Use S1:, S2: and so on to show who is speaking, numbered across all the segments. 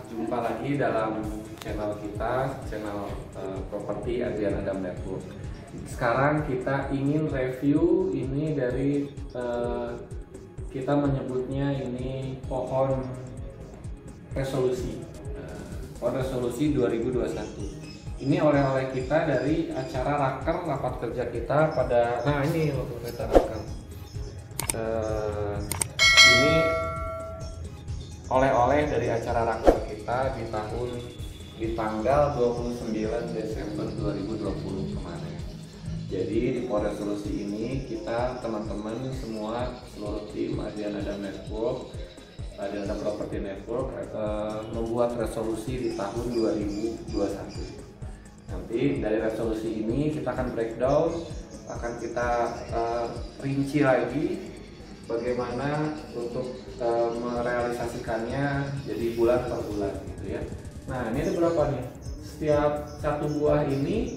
S1: jumpa lagi dalam channel kita, channel properti Adrian Adam Network. Sekarang kita ingin review ini dari kita menyebutnya ini pohon resolusi. Pohon resolusi 2021. Ini oleh-oleh kita dari acara rapat kerja kita pada, nah ini logo kita raker. Ini oleh-oleh dari acara raker kita di tanggal 29 Desember 2020 kemarin. Jadi di pohon resolusi ini kita teman-teman semua seluruh tim Adrian Adam Network, Adrian Adam Property Network membuat resolusi di tahun 2021. Nanti dari resolusi ini kita akan breakdown, akan kita rinci lagi bagaimana untuk merealisasikannya jadi bulan per bulan gitu ya. Nah ini ada berapa nih? Setiap satu buah ini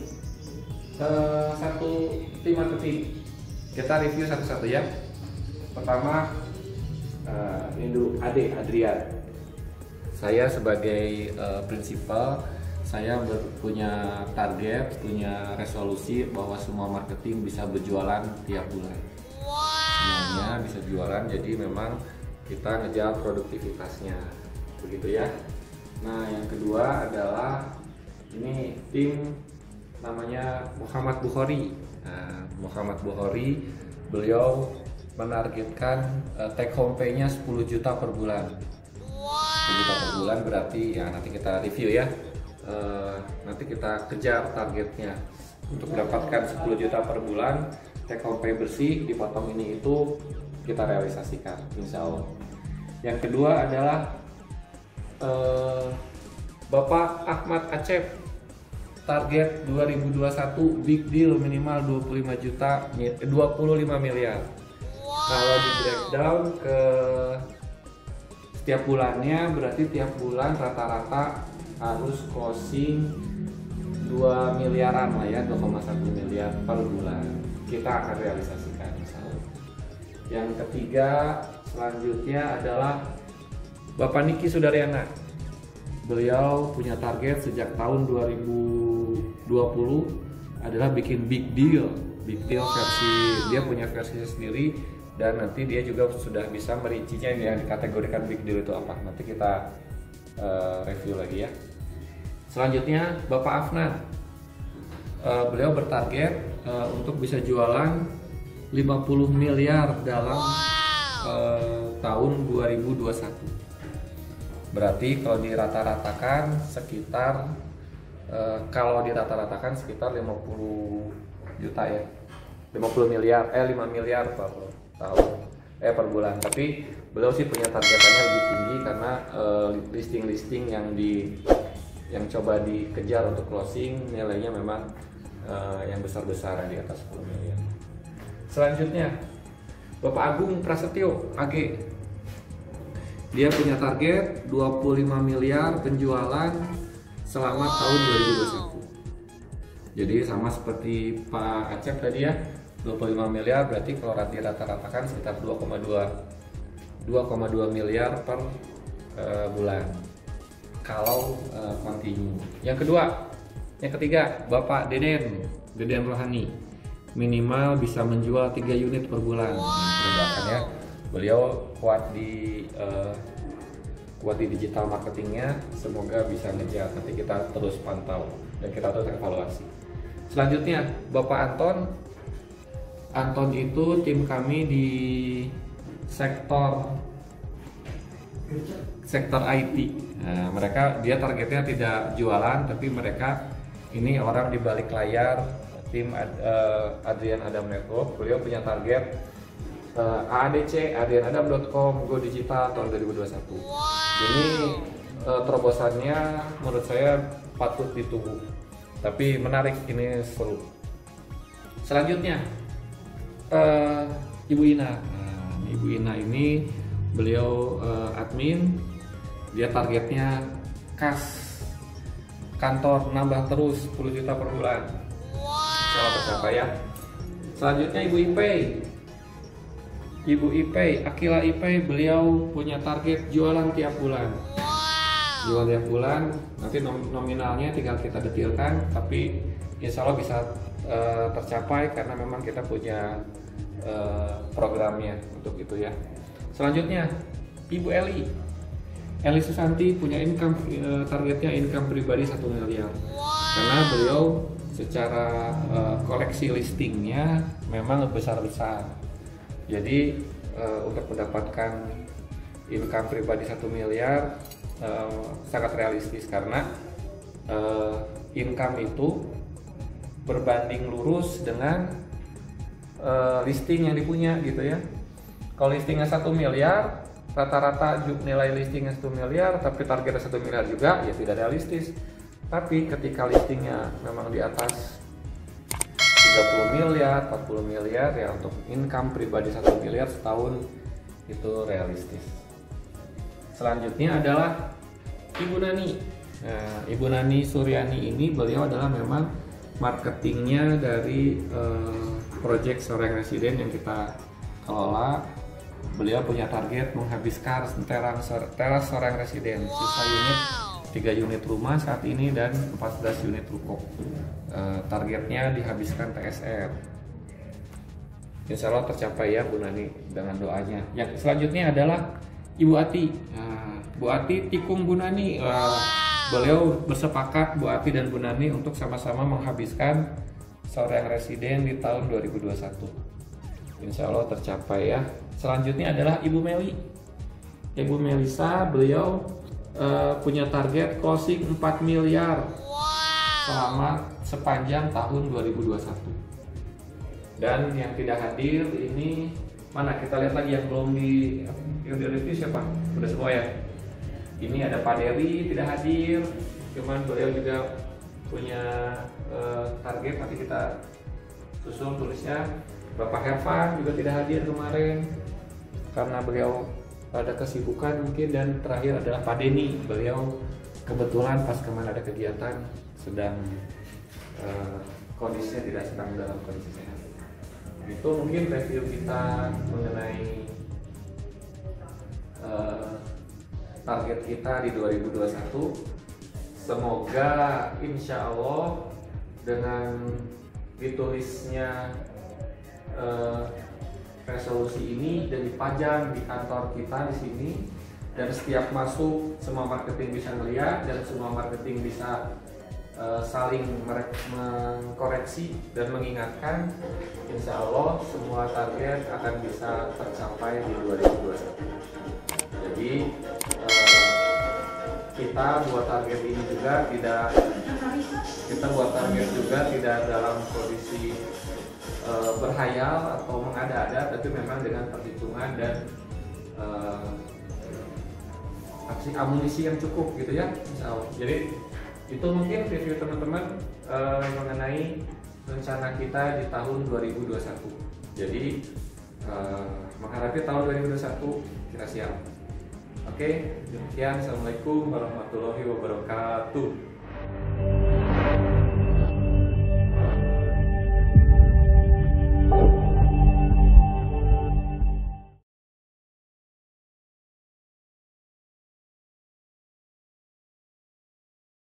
S1: satu tim marketing. Kita review satu-satu ya. Pertama ini dulu Adrian. Saya sebagai prinsipal, saya punya target, punya resolusi bahwa semua marketing bisa berjualan tiap bulan. Semuanya bisa jualan, jadi memang kita ngejar produktivitasnya, begitu ya. Nah yang kedua adalah ini tim namanya Muhammad Bukhari. Nah, Muhammad Bukhari, beliau menargetkan take home pay-nya 10 juta per bulan. 10 juta per bulan berarti ya nanti kita review ya. Nanti kita kejar targetnya untuk mendapatkan 10 juta per bulan take home pay bersih, dipotong ini itu kita realisasikan insya Allah. Yang kedua adalah Bapak Ahmad Acep, target 2021 big deal minimal 25 miliar. Kalau di breakdown ke setiap bulannya berarti tiap bulan rata-rata harus closing 2 miliaran lah ya, 2,1 miliar per bulan. Kita akan realisasikan misalnya. Yang ketiga selanjutnya adalah Bapak Niki Sudaryana. Beliau punya target sejak tahun 2020 adalah bikin big deal versi dia punya versi sendiri, dan nanti dia juga sudah bisa merincinya yang dikategorikan big deal itu apa. Nanti kita review lagi ya. Selanjutnya Bapak Afnan, beliau bertarget untuk bisa jualan 50 miliar dalam tahun 2021. Berarti kalau dirata-ratakan sekitar sekitar 50 juta ya. 5 miliar per tahun per bulan. Tapi beliau sih punya targetannya lebih tinggi karena listing-listing yang coba dikejar untuk closing nilainya memang yang besar-besaran di atas 10 miliar. Selanjutnya Bapak Agung Prasetyo AG, dia punya target 25 miliar penjualan selama tahun 2021. Jadi sama seperti Pak Acep tadi ya, 25 miliar berarti kalau rata-ratakan sekitar 2,2 miliar per bulan kalau continue. Yang ketiga Bapak Deden Rohani, minimal bisa menjual 3 unit per bulan. Nah, ya, beliau kuat di digital marketingnya, semoga bisa ngejar. Nanti kita terus pantau dan kita terus evaluasi. Selanjutnya Bapak Anton itu tim kami di sektor IT. Nah, dia targetnya tidak jualan, tapi mereka ini orang di balik layar tim Adrian Adam Network. Beliau punya target AADC, adrianadam.com, go digital tahun 2021. Ini terobosannya menurut saya patut ditunggu, tapi menarik, ini seru. Selanjutnya Ibu Ina. Nah, Ibu Ina ini beliau admin, dia targetnya kas kantor nambah terus 10 juta per bulan. Salah tercapai ya. Selanjutnya Ibu Ipei, Akila Ipei, beliau punya target jualan tiap bulan. jual tiap bulan. Nanti nominalnya tinggal kita detilkan, tapi insya Allah bisa tercapai karena memang kita punya programnya untuk itu ya. Selanjutnya Ibu Eli Susanti punya targetnya income pribadi 1 miliar. Karena beliau secara koleksi listingnya memang besar-besar. Jadi untuk mendapatkan income pribadi 1 miliar sangat realistis karena income itu berbanding lurus dengan listing yang dipunya gitu ya. Kalau listingnya 1 miliar, rata-rata nilai listingnya 1 miliar, tapi targetnya 1 miliar juga, ya tidak realistis. Tapi ketika listingnya memang di atas 30 miliar, 40 miliar, ya untuk income pribadi 1 miliar setahun itu realistis. Selanjutnya adalah Ibu Nani. Nah, Ibu Nani Suryani ini beliau adalah memang marketingnya dari project Soreng Residen yang kita kelola. Beliau punya target menghabiskan teras Soreng Residen, sisa unit 3 unit rumah saat ini dan 14 unit ruko. Targetnya dihabiskan TSR. Insya Allah tercapai ya Bu Nani dengan doanya. Yang selanjutnya adalah Ibu Ati. Nah, Bu Ati tikung Bu Nani. Beliau bersepakat Bu Ati dan Bu Nani untuk sama-sama menghabiskan Soreng Residen di tahun 2021. Insya Allah tercapai ya. Selanjutnya adalah Ibu Meli. Ibu Melisa, beliau punya target closing 4 miliar selama sepanjang tahun 2021. Dan yang tidak hadir ini mana, kita lihat lagi yang belum di review siapa? Udah semua ya. Ini ada Pak Dewi tidak hadir, cuman beliau juga punya target, nanti kita susun tulisnya. Bapak Hervan juga tidak hadir kemarin karena beliau ada kesibukan mungkin. Dan terakhir adalah Pak Denny, beliau kebetulan pas kemarin ada kegiatan sedang kondisinya tidak sedang dalam kondisi sehat. Itu mungkin review kita mengenai target kita di 2021. Semoga insya Allah dengan ditulisnya resolusi ini dan dipajang di kantor kita di sini, dan setiap masuk semua marketing bisa melihat dan semua marketing bisa saling mengkoreksi dan mengingatkan, insya Allah semua target akan bisa tercapai di 2021. Jadi kita buat target ini juga tidak dalam kondisi berhayal atau mengada-ada, tapi memang dengan perhitungan dan amunisi yang cukup gitu ya, insya Allah. Jadi itu mungkin review teman-teman mengenai rencana kita di tahun 2021. Jadi menghadapi tahun 2021 kita siap. Oke, demikian. Assalamualaikum warahmatullahi wabarakatuh.